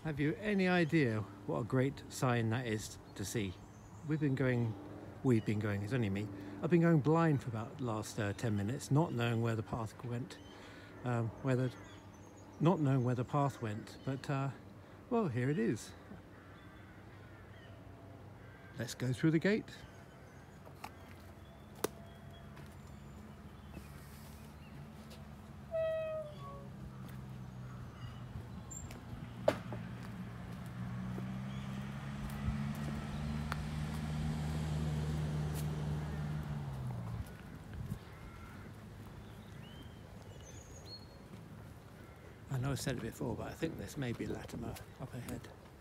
Have you any idea what a great sign that is to see? We've been going, it's only me. I've been going blind for about the last 10 minutes, not knowing where the path went. Not knowing where the path went, but well, here it is. Let's go through the gate. I know I've said it before, but I think this may be Latimer up ahead.